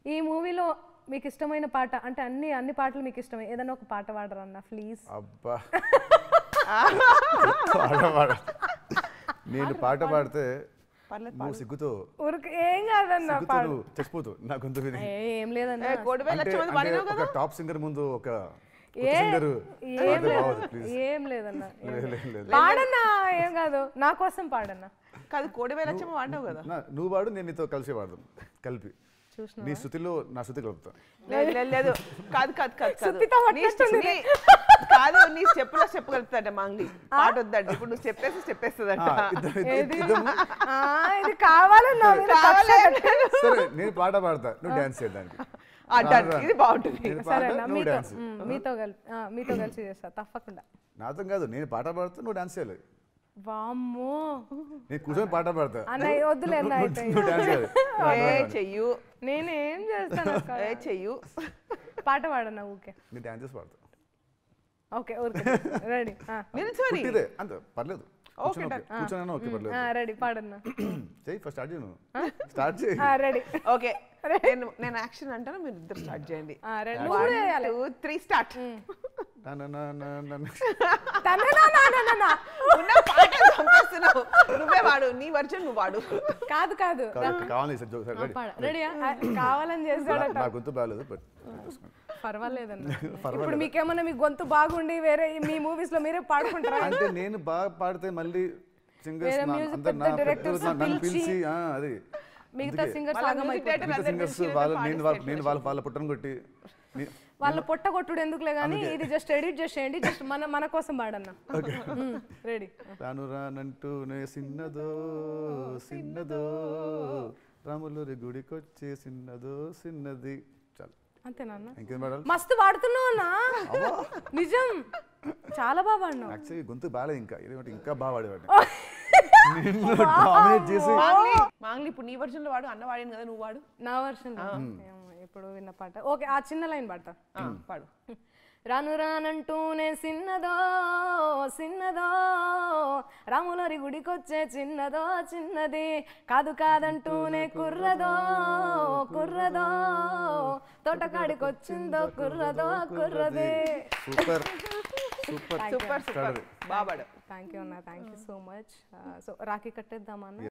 ఈ మూవీలో మీకు ఇష్టమైన పాట అంటే అన్ని పాటలు మీకు ఇష్టమే ఏదైనా ఒక పాట పాడరా అన్న ప్లీజ్ అబ్బా నేను పాట పాడితే నువ్వు సిగ్గుతో ఏం కాదన్న పాడు చచ్చిపోతూ నా గొంతు విని ఏం లేదన్న ఒక టాప్ సింగర్ ముందు ఒక ఏం లేదన్న పాడన్నా ఏం కాదు నా కోసం పాడన్నా కాదు కోడివేల లక్ష్యం వాడినావు కదా నువ్వు వాడు నేను నీతో కలిసి వాడదాం కలిపి నీ శృతిలో నా శృతి కలుపుతా లేదు కాదు కాదు కాదు కాదు నీ స్టెప్పులో స్టెప్ కలుపుతాడ మాంగ్లీ పాట వద్దండి ఇప్పుడు నువ్వు చెప్పేస్తుందంట ఇది కావాలన్నా సరే నేను పాట పాడతా నువ్వు డాన్స్ చేయడానికి ఇది బాగుంటుంది సరేనా మీతో కలిసి చేస్తా తప్పకుండా నాతో కాదు నేను పాట పాడుతా నువ్వు డాన్స్ చేయాలి వామ్మో నేను కూర్చొని పాట పాడతా అన్నయ్య వద్దులే నువ్వు డాన్స్ చేయాలి చెయ్యు నేనేం చేస్తాను చెయ్యు పాట పాడన్నా ఊకే నేను డాన్స్ చేసి పాడతా ఓకే రెడీ అంత పర్లేదు కూర్చొని ఓకే పర్లేదు రెడీ పాడన్నా చెయ్యి ఫస్ట్ స్టార్ట్ చేయను స్టార్ట్ చేయి రెడీ ఓకే నేను యాక్షన్ అంటాను మీరు ఇద్దరు స్టార్ట్ చేయండి 1 2 3 స్టార్ట్ నువ్వే వాడు నీ వర్జన్ నువ్వు వాడు కాదు కాదు రెడీ కావాలని చేశాడు నా గొంతు బాగాలేదు బట్ పర్వాలేదన్న ఇప్పుడు మీకేమన్నా మీ గొంతు బాగుండి వేరే మీ మూవీస్ లో మీరే పాడుకుంటారా అంటే నేను బాగా పాడితే మళ్ళీ సింగర్స్ నన్ను పిలిచి అది మిగతా సింగర్స్ నేను వాళ్ళ పుట్టను కొట్టి వాళ్ళ పొట్ట కొట్టుడు ఎందుకులే గానీ ఇది జస్ట్ ఎడిట్ చేసేయండి జస్ట్ మన కోసం పాడన్నా రెడీ రాను రానంటూనే సిన్నదో సిన్నదో రాములూరి గుడికొచ్చే సిన్నదో సిన్నది చాలు అంతేనా ఇంకేం పాడాలి మస్తు పాడుతున్నావు అన్నా నిజం చాలా బాగా పాడినావు యాక్చువల్లీ గొంతు బాగాలేదు ఇంకా బాగా పాడేవాడు మాంగ్లీ ఇప్పుడు నీ వర్షన్ లో వాడు అన్న వాడింది కదా నువ్వు వాడు నా వర్షన్ ఇప్పుడు విన్న పాట ఓకే ఆ చిన్న లైన్ పాట పాడు రాను రానంటూనే సిన్నదో సిన్నదో రాములరి గుడికొచ్చే చిన్నదో చిన్నది కాదు కాదంటూనే కుర్రదో కుర్రదో తోటకాడికొచ్చిందో కుర్రదో కుర్రది సూపర్ సూపర్ సూపర్ సూపర్ బాబాడు థ్యాంక్ యూ అన్న thank you so much so Rakhi కట్టేద్దామా అన్న